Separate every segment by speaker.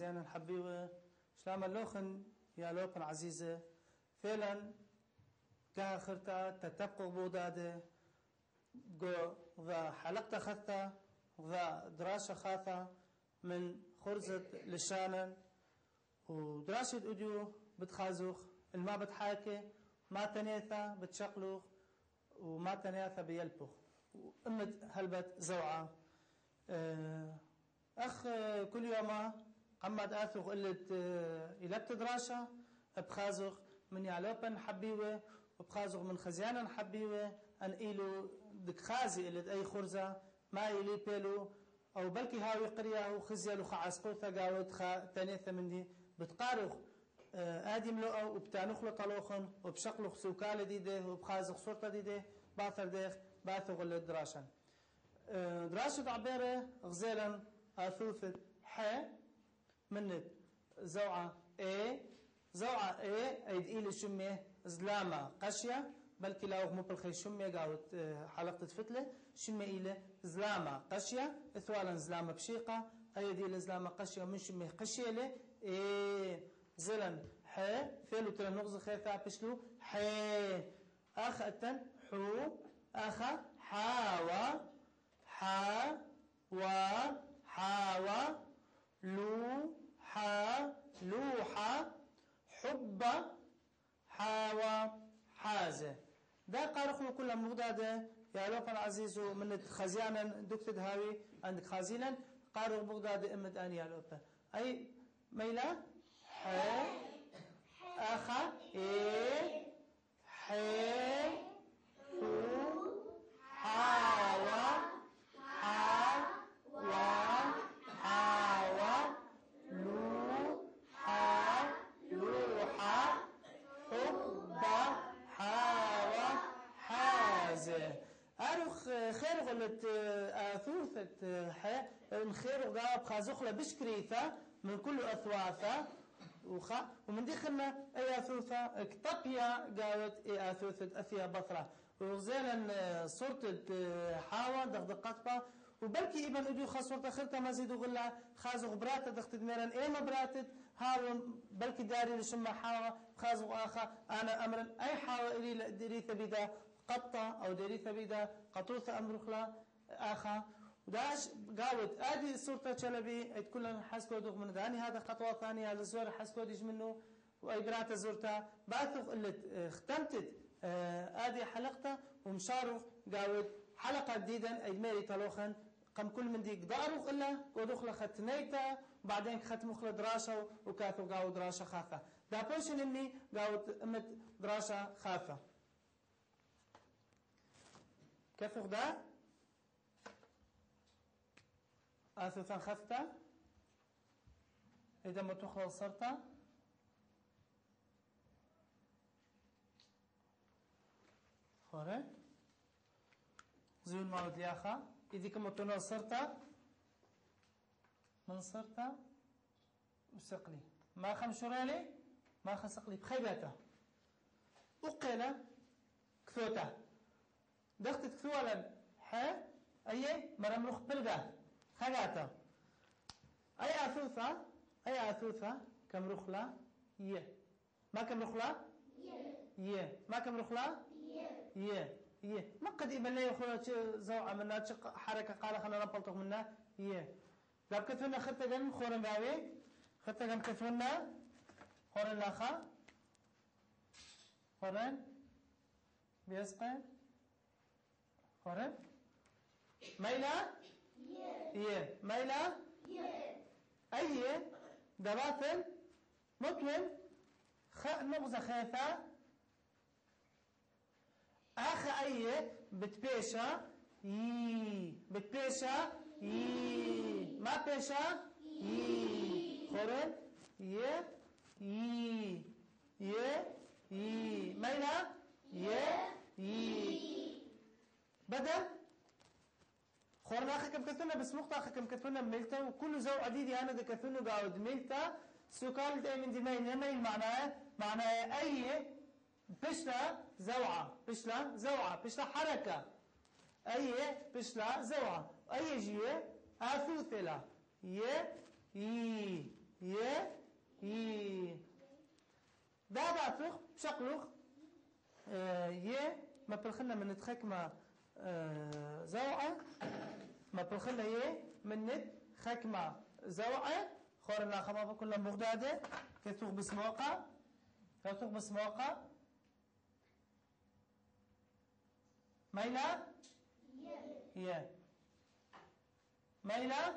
Speaker 1: خزيانا حبيوة شلام اللوخن يا لوبن عزيزة فعلا كها خرطة تتبقى بودادة جو ذا حلقة خثة ذا دراسة خاثة من خرزة لشانا ودراسة أديو بتخازوخ الما بتحاكي ما تنيثة بتشقلوخ وما تنيثة بيلبخ وأمت هلبت زوعة أخ كل يوم قمت آثوخ قلت إلبت دراسة بخازوخ من يعلوبن حبيوة وبخازوخ من خزيانا حبيوة أن إيلو دك خازي قلت أي خرزة ما إلي بيلو أو بلكي هاوي قرية وخزيلو خعسقوثة قاوت تنيثة من دي بتقارخ آدم لؤو وبتانوخ لطلوخن وبشقلوخ سوكالة ديده وبخازوخ صورة ديده باثر ديخ باثوغ للدراسة دراسة عبارة غزالا آثوثة ح منت زوعة A زوعة A أيد إيلي شمية زلامة قشية بلكي لاوغ مبلخي شمية قاوت حلقة فتلة شمية إيلي زلامة قشية إثوالا زلامة بشيقة أيد إيلي زلامة قشية من شمية قشية لي A زلن ح فيلو تلا نغز خيثا بشلو ح أخ أتن حو أخ حاوى حا و حاوى لو حا لوحة حب حاوى حازة ده قارخنا كل مغدادة يا لوفا العزيز من خزيانا دكتد هاوي عندك خازينا قارخ بغداد امد ان يا لوفا اي ميلا ح اخا اي ح حاوى حاوى لو لوحة حب حاوى حازة أروخ خير غلت آثوثة خير غاب خازوخلة بشكريثة من كل أثواثة ومن دي خلنا أي آثوثة اكتبيا قاوت أي آثوثة أثيا بطرة وغزالا صورة حاوى دغدقتها وبلكي ابن اديو خاصورة خلطة مزيد وغلا خازو براتة دخت دميران ايما براتة هاون بلكي داري لشما حاوى خازو اخا انا امرا اي حاوى الي دريثة بدا قطة او دريثة بدا قطوثة امرخلا اخا وداش قاوت ادي صورة شلبي اد كلنا حسكو دوغ من داني هذا خطوة ثانية هذا الزور حسكو ديش منه واي براتة زورتا باثق اللي اختمتت ادي حلقته ومشارف قاوت حلقة جديدة اي ميري تلوخن قم كل من ديك داروخ إلا ودخل ختنيتا وبعدين ختمخل دراسة وكاثو قاو دراسة خافة دا بوشن إني قاو أمت دراسة خافة كيف دا آثوثا خفتا إذا ما تخلص صرتا خوري زيون ماود لياخا إذا كما تنصرت من صرت وسقلي ما خمشرالي ما خسقلي بخيباته وقيل كثوته دخت كثولا ح أي مرمرخ بلغة خلاته أي أثوثة كم رخلة يه ما كم رخلة يه ما كم رخلة يه ما قد يبان لي يخلو زوعة منا حركة قال خلنا نبلطق منا لاب كثونا خطة جن خورن باوي خطة جن كثونا خورن لاخا خورن بيسقى خورن ميلا ميلا أي دباتل مطمن نغزة خيثة آخر أيه بتبيشة بتبيشة ما بيشة خورن ميلا بدل خورن آخر كم كثونا بس مقطع آخر كم كثونا ملتا وكل زو عديدي أنا ده كثونا قاعد ملتا سوكال ده من دمين يمين معناه أيه بشلة زوعة بشلة حركة أي بشلة زوعة أي جيه آثوثلة ي ده بعثوخ بشقلوخ ي ما بلخنا من نتخكمة زوعة ما بلخنا ي من نتخكمة زوعة خورنا خمابة كلها مغدادة كثوخ بسموقة ميلا ي ميلا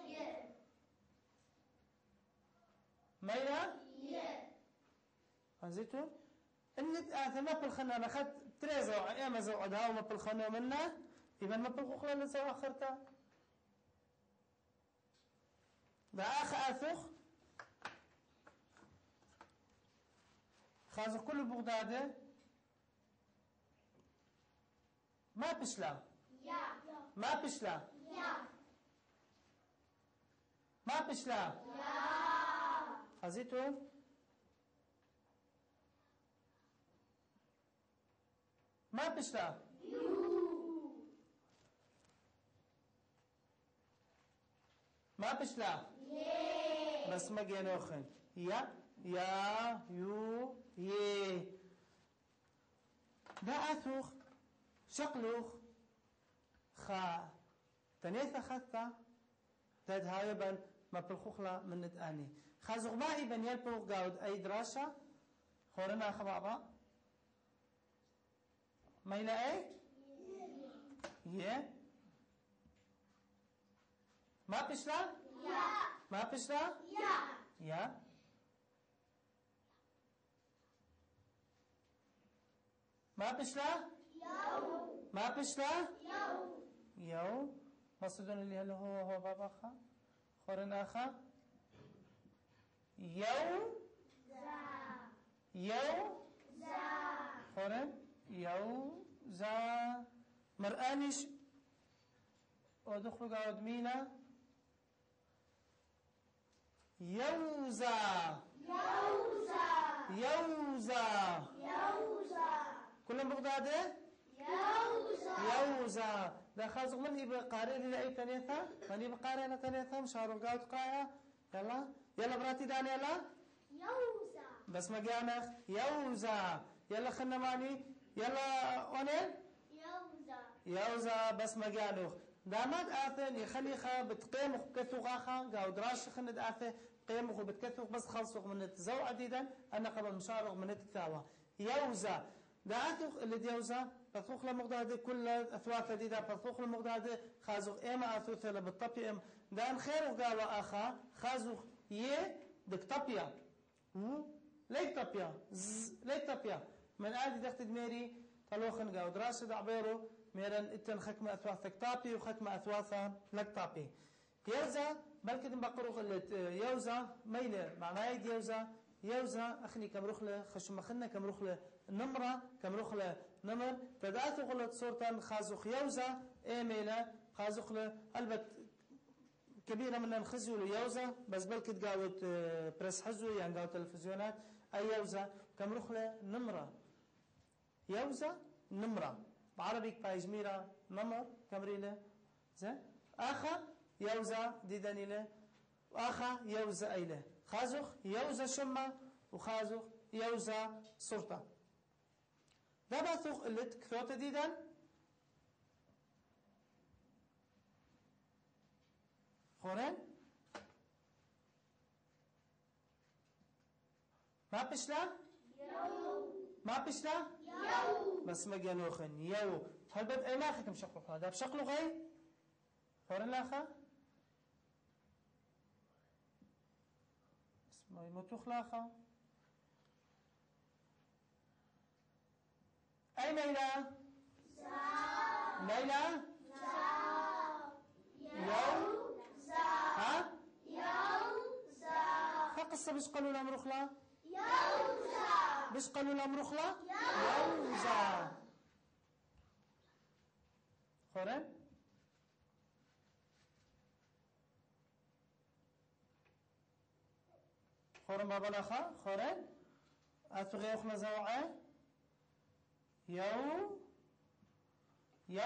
Speaker 1: ميلا هزيتو النت ما بالخنا انا اخذت تريزو يا ما زوعدها وما بالخنا منا يبقى ما بالخلا لسو اخرتها ده اخ اثخ خازو كل بغداده ما بشلا ما بشلا ما بشلا هزيتو ما بشلا ما بشلا بس ما جينوخن يا يو ي ده أثوخ شقلوخ خا تنيث خثة تد هايبا ما بالخوخلا من نتاني خازوغ باقي بن يلبوغ قاود أي دراسة خورنا خبابا ما يلاقي يه ما بشلا ما بشلا يا ما بشلا ما بشلا يو مصدون اللي هل هو بابا خا خورنا خا يو خورن يو زا مرآنش ودخلوا قاعد مينا يوزا كلهم بغداده يوزا ده خازق من يبقى قارئ لي اي تنيثا من يبقى قارئ لنا تنيثا مشارو قاعد قايا يلا براتي داني يلا يوزا بس ما جانخ يوزا يلا خلنا ماني يلا اونين يوزا بس ما جانخ دامات آثن يخلي خا بتقيمخ بكثوغ آخا قاو دراش خند آثن قيمخ بتكثوغ بس خلصوغ من التزو عديدا أنا قبل مشارغ من التثاوى يوزا دا آثوخ اللي ديوزا فثوخ لمغدادة كل أثواث ديدا فثوخ لمغدادة خازوغ إيما أثوثة لبالطبي إم دان خيرو قاوا آخا خازوغ يه دك طبيا ليك طبيا من آدي دخت دميري طلوخن قاو دراش دعبيرو ميرن اتن خكمة أثواث طابي وخكمة أثواثا لك طابي يوزا بلكن بقرو قلت يوزا ميلة معناه يوزا أخني كم رخلة خشم خنا كم رخلة نمرة كم رخلة نمر تدعت قلت صورتا خازوخ يوزا ميلة خازوخ البت كبيرة من الخزيو يوزا بس بلكن تقاوت بريس حزو يعني قاوت تلفزيونات أي يوزا كم رخلة نمرة يوزا نمرة بعربي بايزميرا نمر كمريله زين اخا يوزا ديدانيله واخا يوزا ايله خازوخ يوزا شمه وخازوخ يوزا صورته دبثوخ اللي كثوت ديدان خورن ما بشلا ما بشلا بس ما جانوخن يو هل بد اي لاخ كم شقلو هذا بشقلو غي فورن لاخا اسمه يموتوخ لاخا اي ميلا ليلى يوزا ها يوزا قصة بش قالوا لها مرخلة يوزا بش قالوا لها مرخلة يوزا خورن خورن بابا لاخا خورن اتغي اخنا زوعه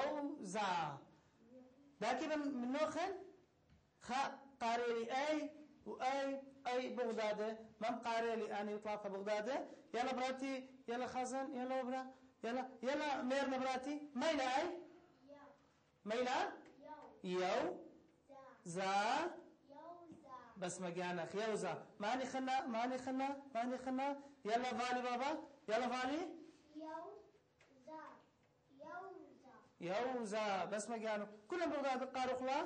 Speaker 1: يوزا لكن من نوخن خا قاري اي أي بغدادة ما مقاري لي أنا يطلع بغدادة. يلا براتي يلا خزن يلا برا يلا ميرنا براتي ميلا أي ميلا يو زا بس ما جانخ يوزا ماني خنا يلا فالي بابا يلا فالي يوزا بس ما جانو كلهم بغداد قاروا خلا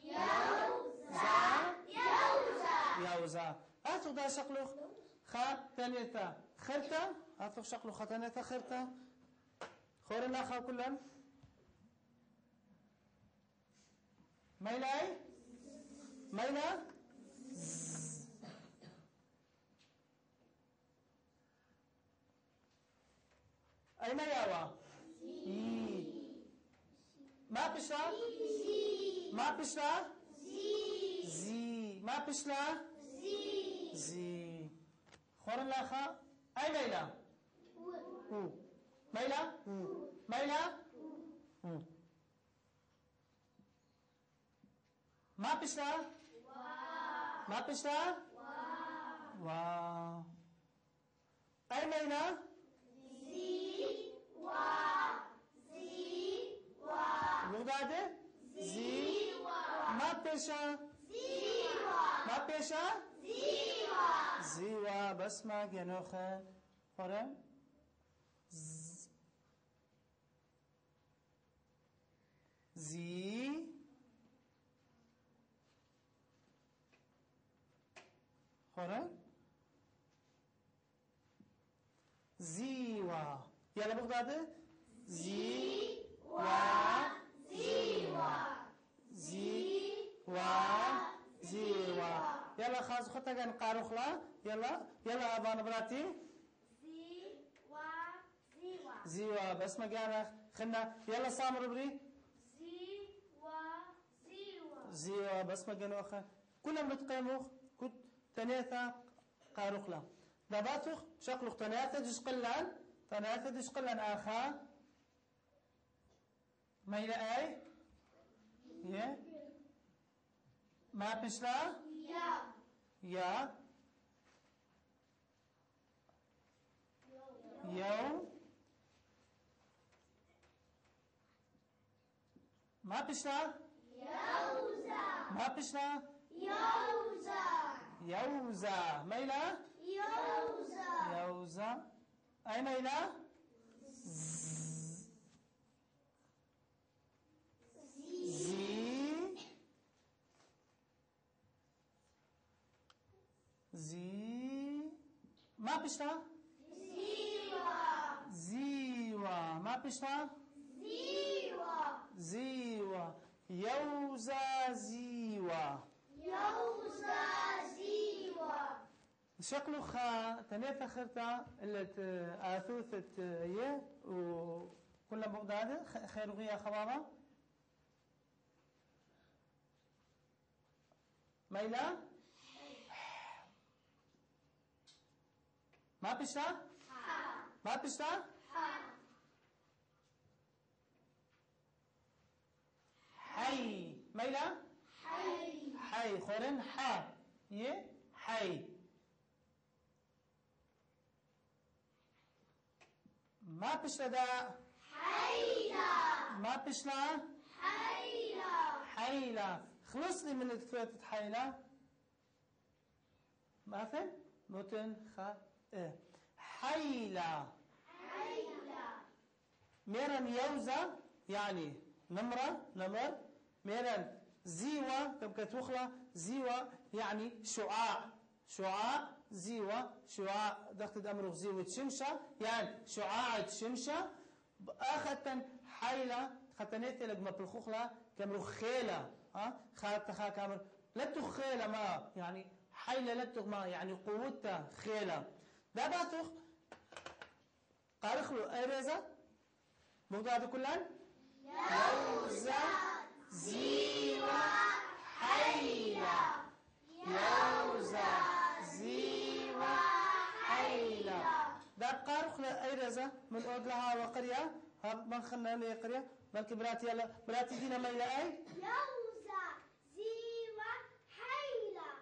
Speaker 1: يوزا هاتوا دا شقلوخ خا تانيتا خرتا هاتوا شقلوخ خا تانيتا خرتا خورنا خا كلهم ميلاي ميلا أين ياوا ما بشلا ما بشلا زي ما بشلا زي خورن لاخا أي ميلا ميلا ميلا ما بشلا ما بشلا واو أي ميلا بغدادة ما بيشا ما بيشا زيوا بس ما جنوخة خورن زي خورن زيوا يلا بغدادة زيوا يلا خاز خطة كان قارو خلا يلا أبانا براتي زيوا بس ما جانا خلنا يلا سامر بري زيوا بس ما جانا خا كلهم بتقيموخ كنت تناثا قارو خلا دباتوخ شكلوخ تناثا دش قلان آخا ما إلى أي ما بشلا يا يو ما بشلا ما بشلا يوزا ميلا يوزا أي ميلا زي ما بشتا زيوا ما بشتا زيوا يوزا زيوا شكله خا تنافى خرطة اللي آثوثت يه وكلها بغداد خير غيا خوابا ميلا ما بشتا ما بشتا حي ميلا حي خورن حا يه حي ما بشتا دا ما بشتا حيلة خلص لي من الثلاثة حيلة ما فهم متن خا حيلة ميرن يوزا يعني نمر ميرن زيوة كم كتوخلة زيوة يعني شعاع زيوة شعاع دخت أمره زيوة شمشة يعني شعاع شمشة أخذت حيلة ختنيت لك ما بالخوخلة كمرو خيلة خالت خا كامر لا تخيلة ما يعني حيلة لا ما يعني قوتها خيلة ده باتوخ قارخلو أيرزا بغداد كلان يوزا زيوة حيلة يوزا زيوة حيلة ده قارخلو أيرزا من أودلها وقرية من خلنا لي قرية بلكي براتي يلا براتي دينا ما إلى أي
Speaker 2: يوزا زيوة حيلة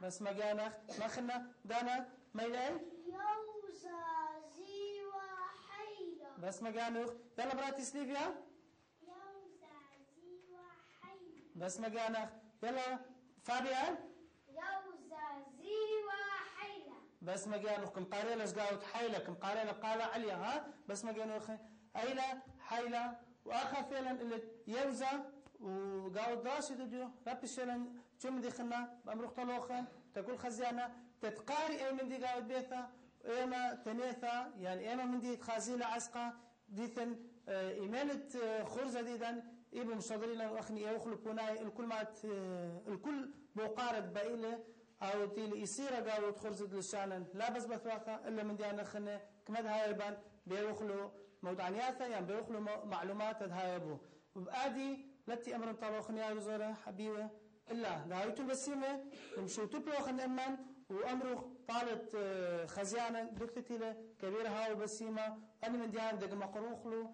Speaker 1: بس ما جانخ ما خلنا دانا ميلان
Speaker 2: يوزا زي وحيلة
Speaker 1: بس ما جانخ يلا براتي سليفيا
Speaker 2: يوزا زي وحيلة
Speaker 1: بس ما جانخ يلا فابيان
Speaker 2: يوزا زي وحيلة
Speaker 1: بس ما جانخ كم قاريلا جاوت حيلة كم قاريلا قال عليا ها بس ما جانخ أيلا حيلة وآخر فعلا اللي يوزا وقاعد داشي دجو رب الشلن شو دخلنا بأمرخ طلوخا تقول خزيانة تتقاري أي من دي قاعد بيثا إيما تنيثا يعني إيما من دي خازيلة عسقة ديثن إيمانة خرزة ديدن إيبو مشتغلين وأخني يوخلو بوناي الكل مات الكل بوقارد بائلة أو تيلي يصير قاعد خرزة للشانن لا بس بثواثة إلا من دي أنا خنة كمد هايبان بيوخلو موضوعنياثا يعني بيوخلو معلومات هايبو وبآدي لتي أمر طلوخن يا وزارة حبيبة إلا دعوتو البسيمة ومشو تبلوخن أمان وأمره طالت خزيانا دكتتي له كبيرة هاو بسيمة أنا من ديان دق مقروخلو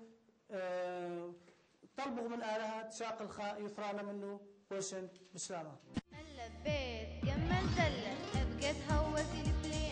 Speaker 1: طلبوا من آلها تشاق الخاء يفرانا منه وشن بسلامة
Speaker 3: هلا بيت جمل دلة بقيت هوتي الفليل